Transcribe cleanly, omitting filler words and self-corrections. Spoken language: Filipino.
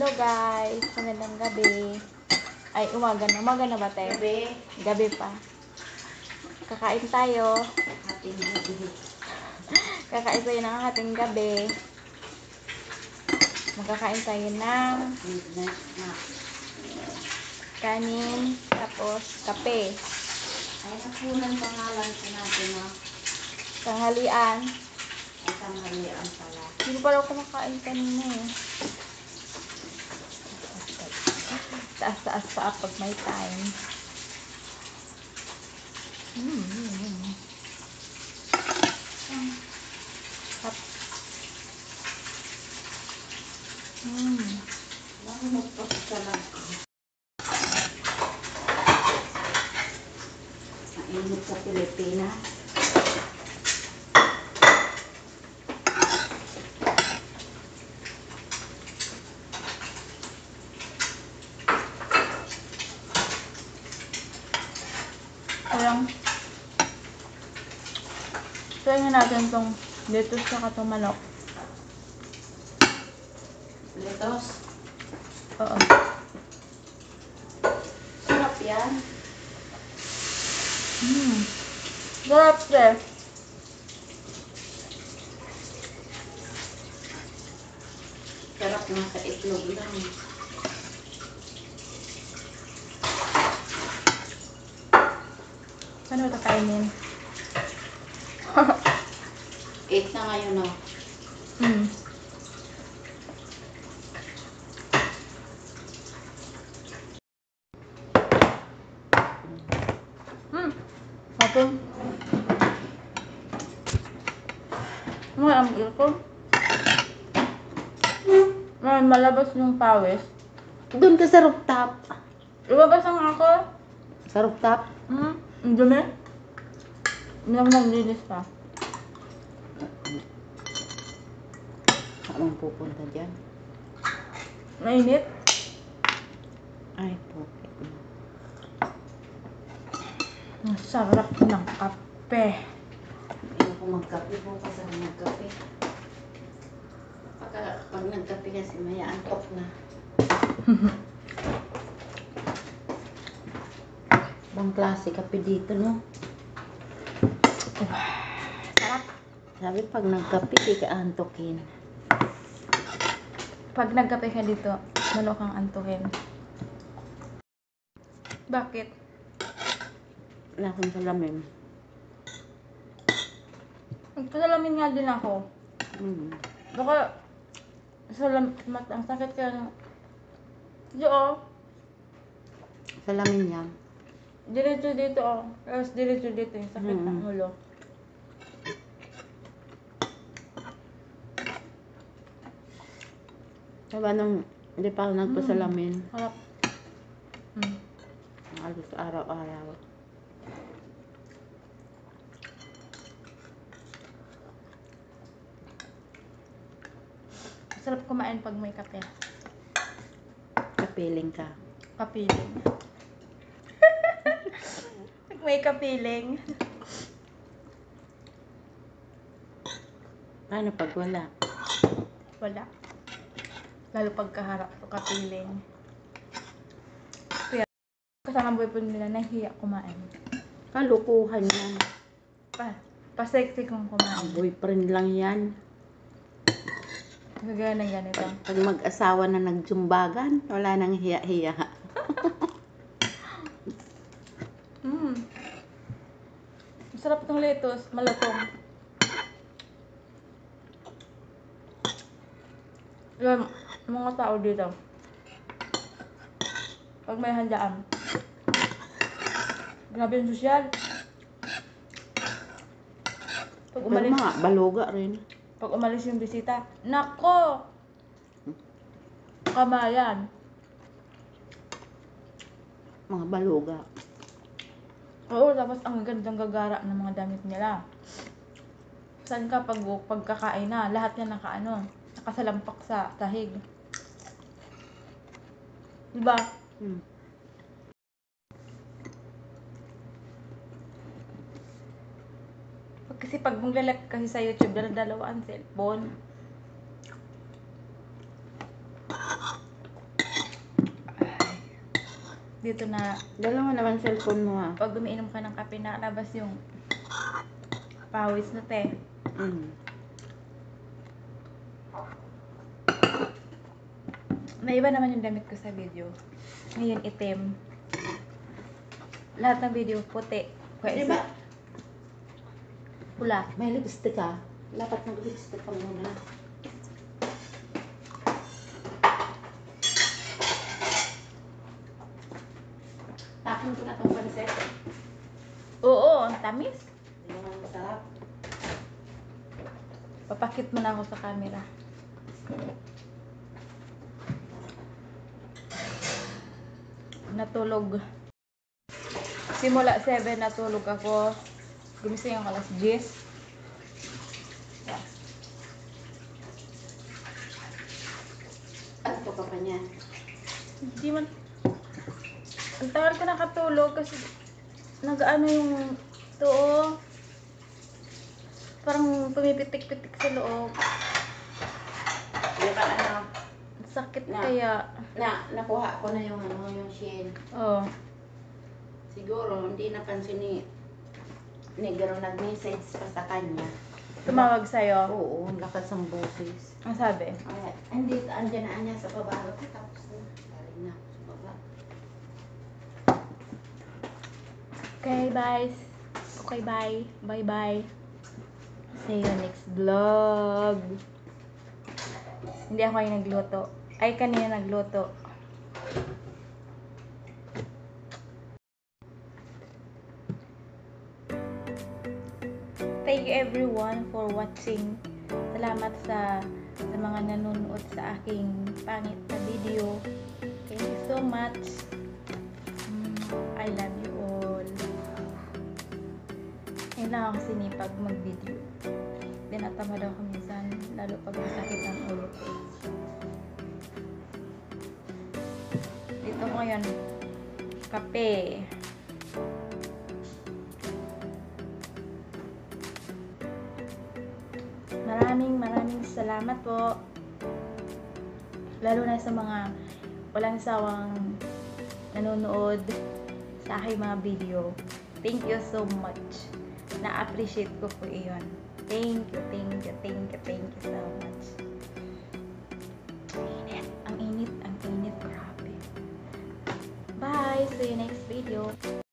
Hello guys, magandang gabi. Ay, umaga na. Umaga na ba tayo? Gabi. Gabi pa. Kakain tayo. Ating gabi. Kakain tayo ng ating gabi. Magkakain tayo ng Midnight snack. kanin, tapos kape. Ay, napunan pangalan ko natin, no? Tanghalian. Ay, tanghalian pala. Hindi ko pala kumakain kanina eh. Taas-taas pa pag may time. Bakit magpapasalag ko? Mainit sa Pilipinas. Parang try nga natin tong lettuce saka tong manok. Lettuce. Oo. Sarap yan. Sarap siya. Sarap nga sa itlog lang. Paano ito kainin? 8 na ngayon, no? Ako. May ang ko. May malabas yung pawis. Doon ka sa rooftop. Ibabas ang ako. Sa rooftop? Ang dumi. Naglinis pa. Anong pupunta dyan? Mainit. Ay, pupunta. Ang sarap ng kape. Hindi ko magkape bukas ako nagkape. Pag nagkape kasi may antok na. Bang klase kape dito, no? Sarap. Sabi pag nagkape, di ka antokin. Pag nagkape ka dito, lalo kang antuhin. Bakit? Wala akong salamin. Nagpasalamin nga din ako. Baka ang sakit kaya ng... Diyo, Salamin yan. diretso dito, tapos diretso dito yung sakit ng ulo. Sabi nung hindi pa ako nagpasalamin. Harap. Halos araw-araw. Sarap kumain pag may kape. Kapiling ka. Kapiling. Pag may kapiling. Paano pag wala? Wala. Lalo pagkaharap sa kapiling. Kaya kasama boyfriend nila, nahihiya kumain. Kalukuhan yan. Pa-sexy kong kumain. Boyfriend lang yan. Gagaya ng ganito. Pag mag-asawa na nagjumbagan, wala nang hiya-hiya. Masarap itong lettuce, malatong. Yung mga tao dito, pag may handaan, grabe yung sosyal. Pag Pero mga baluga rin. Pag umalis yung bisita, nako! Kamayan. Mga baluga. Oo, tapos ang gandang gagara ng mga damit nila. Saan ka pagkakain na, lahat yan nakasalampak sa sahig. Diba? Kasi pag maglalak kasi sa YouTube, dalawa ang cellphone. dito na Dalawa naman cellphone mo ha. pag umiinom ka ng kape, nakalabas yung pawis na te. Mm. Naiba naman yung damit ko sa video. Ngayon itim. Lahat ng video puti. Di ba? Pula. May lipstick ka. Dapat mag-lipstick ka muna. Tapon ko na itong pansit. Oo, ang tamis. Yung ang masarap. Papakit mo na ako sa camera. Natulog. Simula 7 natulog ako. Gumising ako alas 10. Ano ka pa niya? Hindi man. Ang tagal ko nakatulog kasi nag-ano yung ito oh. Parang pumipitik-pitik sa loob. Di ba ano? Sakit Na. kaya. Nakuha ko na yung ano, yung shin. Oh. Siguro, hindi napansin ni Garo nag-message pa sa kanya. Tumawag sa'yo. Oo, ang lakas ng boses. Ang sabi? Ay, hindi, andyan na niya sa baba. Tapos na, galing na ako sa baba. Okay, bye. Okay, bye. Bye-bye. See you next vlog. Hindi ako yung nagluto. Ay, kanina nagluto. Thank you everyone for watching. Salamat sa mga nanonood sa aking pangit na video. Thank you so much. I love you all. Ngayon lang ako sinipag mag-video. Tinatamad ako minsan, lalo pag masakit ang ulo ko. Dito ko ngayon, kape. Maraming salamat po. Lalo na sa mga walang sawang nanonood sa aking mga video. Thank you so much. Na-appreciate ko po iyon. Thank you so much. Ang init. Grabe. Bye! See you next video.